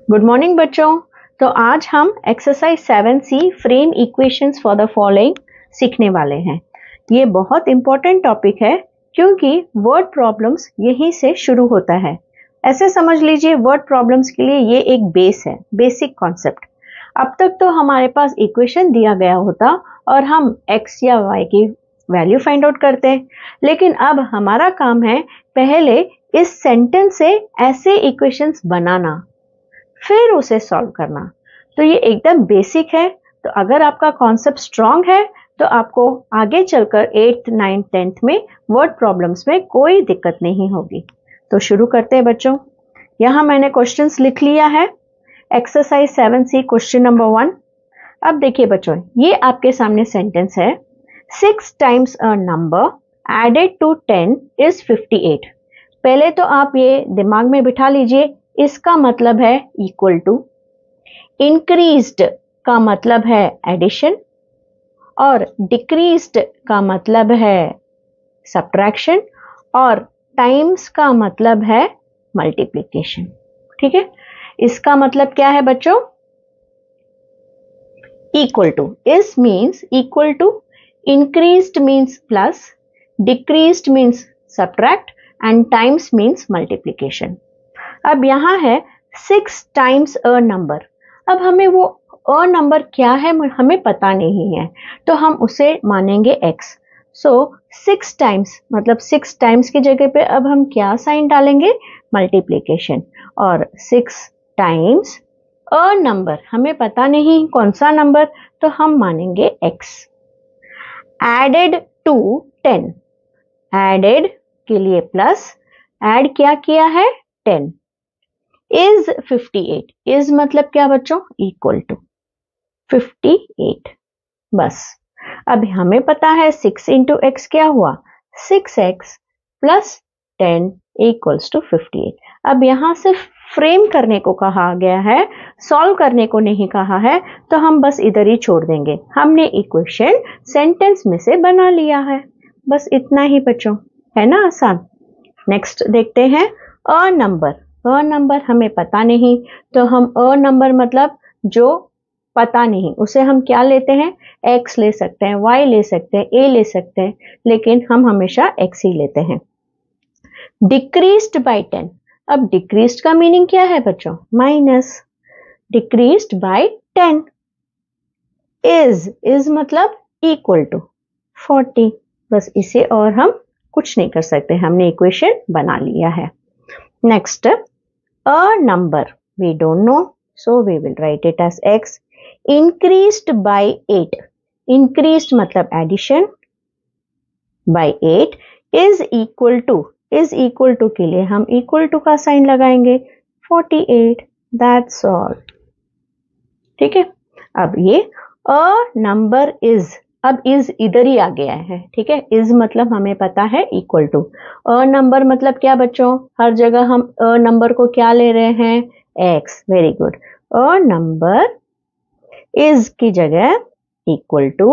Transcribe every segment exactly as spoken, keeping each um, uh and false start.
Good morning बच्चों। तो आज हम exercise seven C frame equations for the following सीखने वाले हैं। ये बहुत इंपॉर्टेंट टॉपिक है क्योंकि वर्ड प्रॉब्लम्स यहीं से शुरू होता है। ऐसे समझ लीजिए वर्ड प्रॉब्लम्स के लिए ये एक बेस है, बेसिक कॉन्सेप्ट। अब तक तो हमारे पास इक्वेशन दिया गया होता और हम एक्स या वाई की वैल्यू फाइंड आउट करते हैं, लेकिन अब हमारा काम है पहले इस सेंटेंस से ऐसे इक्वेशंस बनाना, फिर उसे सॉल्व करना। तो ये एकदम बेसिक है। तो अगर आपका कॉन्सेप्ट स्ट्रांग है तो आपको आगे चलकर एट्थ नाइन्थ टेंथ में वर्ड प्रॉब्लम्स में कोई दिक्कत नहीं होगी। तो शुरू करते हैं बच्चों। यहाँ मैंने क्वेश्चंस लिख लिया है। Exercise seven C question number one. अब देखिए बच्चों, ये आपके सामने सेंटेंस है। Six times a number added to ten is fifty eight. पहले तो आप ये दिमाग में बिठा लीजिए, इसका मतलब है इक्वल टू। इंक्रीज्ड का मतलब है एडिशन और डिक्रीज्ड का मतलब है सब्ट्रैक्शन और टाइम्स का मतलब है मल्टीप्लिकेशन। ठीक है, इसका मतलब क्या है बच्चों? Equal to. Is means equal to, increased means plus, decreased means subtract and times means multiplication. अब यहां है सिक्स टाइम्स अ नंबर। अब हमें वो अ नंबर क्या है हमें पता नहीं है, तो हम उसे मानेंगे एक्स। सो सिक्स टाइम्स मतलब सिक्स टाइम्स की जगह पे अब हम क्या साइन डालेंगे? मल्टीप्लिकेशन। और सिक्स टाइम्स अ नंबर, हमें पता नहीं कौन सा नंबर, तो हम मानेंगे x. Added to ten, added के लिए प्लस, ऐड क्या किया है? Ten. Is fifty eight, is मतलब क्या बच्चों? Equal to fifty eight. बस अब हमें पता है सिक्स इंटू एक्स क्या हुआ? Six x plus ten equals to fifty eight. अब यहां सिर्फ फ्रेम करने को कहा गया है, सॉल्व करने को नहीं कहा है, तो हम बस इधर ही छोड़ देंगे। हमने इक्वेशन सेंटेंस में से बना लिया है, बस इतना ही बच्चों, है ना आसान। नेक्स्ट देखते हैं अ नंबर। अ नंबर हमें पता नहीं, तो हम अ नंबर मतलब जो पता नहीं उसे हम क्या लेते हैं? एक्स ले सकते हैं, वाई ले सकते हैं, ए ले सकते हैं, लेकिन हम हमेशा एक्स ही लेते हैं। Decreased by ten. अब डिक्रीज्ड का मीनिंग क्या है बच्चों? Minus. Decreased by ten. Is, is मतलब इक्वल टू फोर्टी। बस इसे और हम कुछ नहीं कर सकते, हमने इक्वेशन बना लिया है। Next, a number we don't know, so we will write it as x increased by eight. increased मतलब addition by eight is equal to, is equal to के लिए हम equal to का साइन लगाएंगे फोर्टी एट। that's all। ठीक है, अब ये a number is, अब इज इधर ही आ गया है। ठीक है, इज मतलब हमें पता है इक्वल टू। अ नंबर मतलब क्या बच्चों? हर जगह हम अ नंबर को क्या ले रहे हैं? X. Very good. A number is की जगह equal to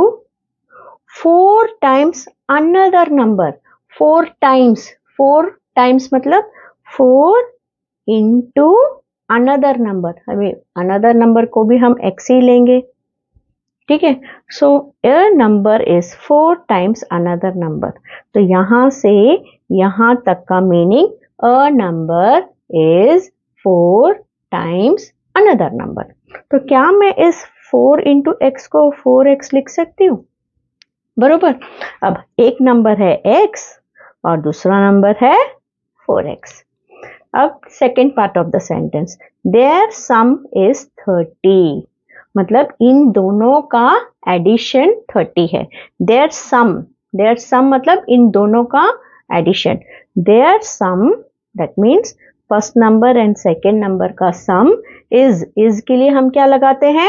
four times another number. Four times, four times मतलब फोर इंटू अनदर नंबर। हमें अनदर नंबर को भी हम एक्स ही लेंगे। ठीक है, so a number is four times another number. तो यहां से यहां तक का meaning a number is four times another number. तो क्या मैं इस फोर इंटू एक्स को फोर एक्स लिख सकती हूँ? बरोबर। अब एक नंबर है एक्स और दूसरा नंबर है फोर एक्स। अब second part of the sentence, their sum is thirty. मतलब इन दोनों का एडिशन थर्टी है। देयर सम, देयर सम मतलब इन दोनों का addition. Their sum that means first number and second number का सम इज, इज के लिए हम क्या लगाते हैं?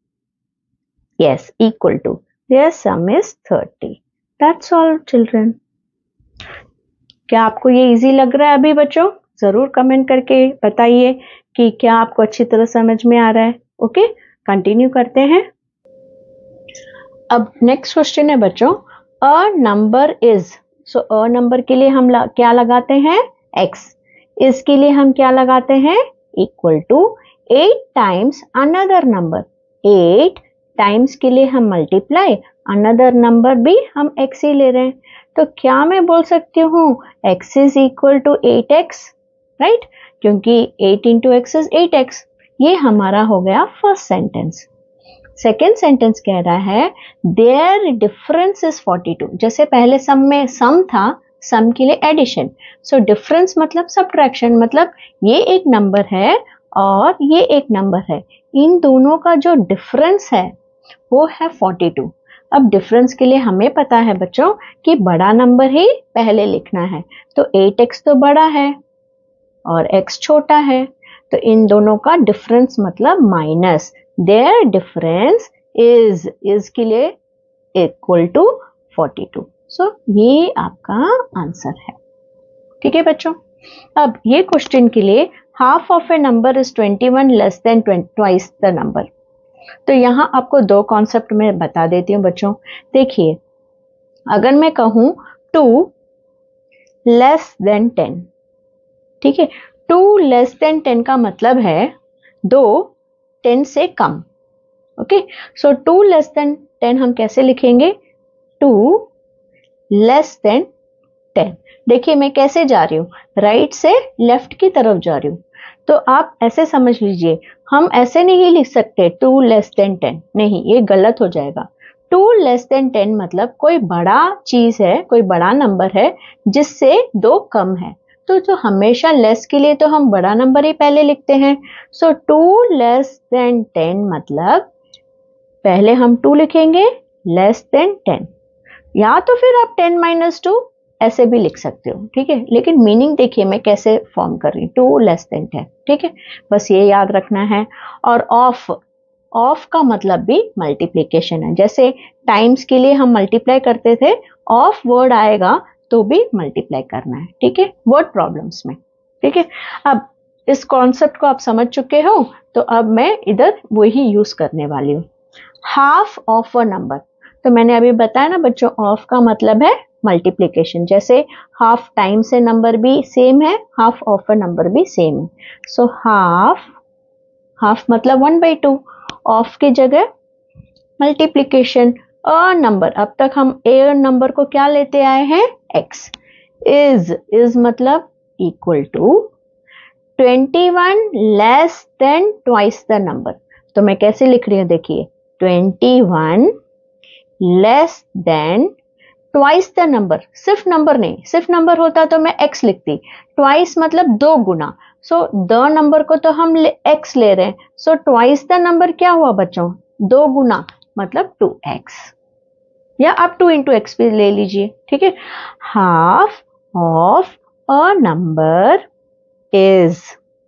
Yes, equal to. Their sum is thirty. That's all children. क्या आपको ये इजी लग रहा है अभी बच्चों? जरूर कमेंट करके बताइए कि क्या आपको अच्छी तरह समझ में आ रहा है। Okay okay? कंटिन्यू करते हैं। अब नेक्स्ट क्वेश्चन है बच्चों, a number is. So a number के लिए हम क्या लगाते हैं? एक्स। इस के लिए हम क्या लगाते हैं? Equal to eight times another number, eight times के लिए हम मल्टीप्लाई, अनदर नंबर भी हम x ही ले रहे हैं, तो क्या मैं बोल सकती हूँ x is equal to eight x, right, क्योंकि eight into x is eight x. ये हमारा हो गया फर्स्ट सेंटेंस। सेकेंड सेंटेंस कह रहा है their difference is forty two. जैसे पहले सम में सम था, सम के लिए एडिशन, सो डिफरेंस मतलब सब्ट्रैक्शन, मतलब ये एक नंबर है और ये एक नंबर है, इन दोनों का जो डिफरेंस है वो है फोर्टी टू। अब डिफरेंस के लिए हमें पता है बच्चों कि बड़ा नंबर ही पहले लिखना है, तो एट एक्स तो बड़ा है और x छोटा है, तो इन दोनों का डिफरेंस मतलब minus, their difference is, is के लिए equal to forty two. So ये आपका आंसर है। ठीक है बच्चों, अब ये क्वेश्चन के लिए half of a number is twenty one less than twice the number. तो यहाँ आपको दो कॉन्सेप्ट में बता देती हूँ बच्चों। देखिए, अगर मैं कहूँ टू लेस देन टेन, ठीक है, टू लेस देन टेन का मतलब है दो टेन से कम। Okay, so two less than ten हम कैसे लिखेंगे, टू लेस देन टेन। देखिए मैं कैसे जा रही हूँ, राइट से लेफ्ट की तरफ जा रही हूँ, तो आप ऐसे समझ लीजिए, हम ऐसे नहीं लिख सकते टू लेस देन टेन, नहीं, ये गलत हो जाएगा। टू लेस देन टेन मतलब कोई बड़ा चीज है, कोई बड़ा नंबर है जिससे दो कम है, तो जो हमेशा लेस के लिए तो हम बड़ा नंबर ही पहले लिखते हैं। So two less than ten मतलब पहले हम टू लिखेंगे, लेस देन टेन, या तो फिर आप टेन माइनस टू ऐसे भी लिख सकते हो, ठीक है, लेकिन मीनिंग देखिए मैं कैसे फॉर्म कर रही हूँ, टू लेस देन टेन, ठीक है, बस ये याद रखना है। और ऑफ, ऑफ का मतलब भी मल्टीप्लिकेशन है, जैसे टाइम्स के लिए हम मल्टीप्लाई करते थे, ऑफ वर्ड आएगा तो भी मल्टीप्लाई करना है, ठीक है, वर्ड प्रॉब्लम्स में, ठीक है। अब इस कॉन्सेप्ट को आप समझ चुके हो, तो अब मैं इधर वही यूज करने वाली हूँ, हाफ ऑफ अ नंबर। तो मैंने अभी बताया ना बच्चों, ऑफ का मतलब है मल्टीप्लिकेशन, जैसे हाफ टाइम से नंबर भी सेम है, हाफ ऑफ अ नंबर भी सेम है। सो हाफ, हाफ मतलब वन बाई टू, ऑफ की जगह मल्टीप्लिकेशन, अ नंबर, अब तक हम ए नंबर को क्या लेते आए हैं, एक्स, इज, इज मतलब equal to twenty one less than twice the number. तो मैं कैसे लिख रही हूँ, देखिए, twenty one less than twice the number, सिर्फ नंबर नहीं, सिर्फ नंबर होता तो मैं x लिखती, ट्वाइस मतलब दो गुना, सो द नंबर को तो हम x ले रहे हैं, सो ट्वाइस द नंबर क्या हुआ बच्चों, दो गुना मतलब टू एक्स, या आप टू इंटू एक्स भी ले लीजिए, ठीक है। Half of a number is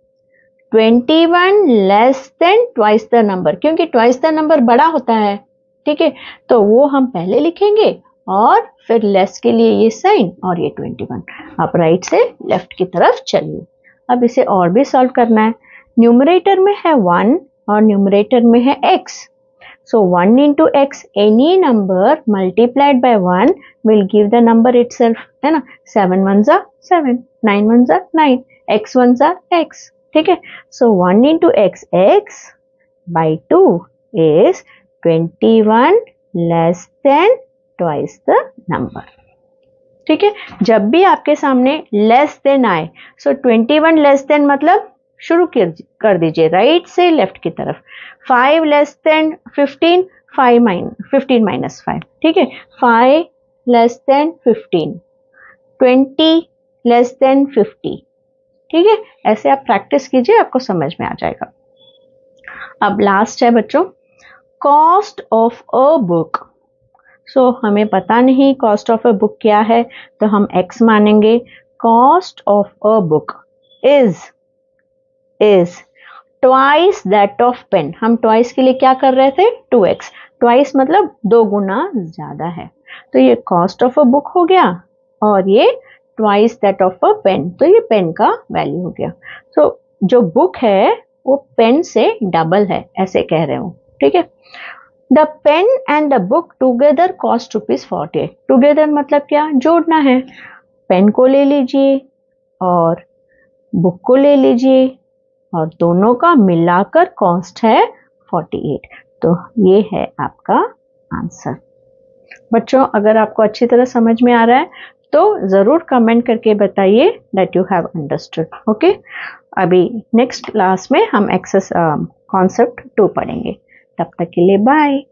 twenty one less than twice the number, क्योंकि ट्वाइस द नंबर बड़ा होता है, ठीक है, तो वो हम पहले लिखेंगे और फिर लेस के लिए ये साइन और ये ट्वेंटी वन। आप राइट से लेफ्ट की तरफ चलिए। अब इसे और भी सॉल्व करना है। न्यूमरेटर में है वन और न्यूमरेटर में है x, so one into x, any number multiplied by one will give the number itself, है ना, सेवन वन जा सेवन, नाइन वन जा नाइन, एक्स वन जा एक्स, ठीक है। So one into x, x by two is twenty one less than twice the number, ठीक है। जब भी आपके सामने लेस देन आए, so twenty one less than मतलब शुरू कर दीजिए राइट से लेफ्ट की तरफ, five less than fifteen, five minus fifteen minus five, ठीक है, five less than fifteen, twenty less than fifty, ठीक है, ऐसे आप प्रैक्टिस कीजिए, आपको समझ में आ जाएगा। अब लास्ट है बच्चों, cost of a book. So so, हमें पता नहीं कॉस्ट ऑफ अ बुक क्या है, तो हम x मानेंगे। Cost of a book is is twice that of pen. हम ट्वाइस के लिए क्या कर रहे थे, टू एक्स, ट्वाइस मतलब दो गुना ज्यादा है, तो ये कॉस्ट ऑफ अ बुक हो गया और ये twice that of a pen, तो ये पेन का वैल्यू हो गया। तो so, जो बुक है वो पेन से डबल है, ऐसे कह रहे हो, ठीक है। The pen and the book together cost rupees forty. Together मतलब क्या, जोड़ना है, पेन को ले लीजिए और बुक को ले लीजिए, और दोनों का मिलाकर कॉस्ट है अड़तालीस। तो ये है आपका आंसर। बच्चों, अगर आपको अच्छी तरह समझ में आ रहा है तो ज़रूर कमेंट करके बताइए that you have understood. Okay, अभी नेक्स्ट क्लास में हम एक्सेस कॉन्सेप्ट टू पढ़ेंगे। तब तक के लिए बाय।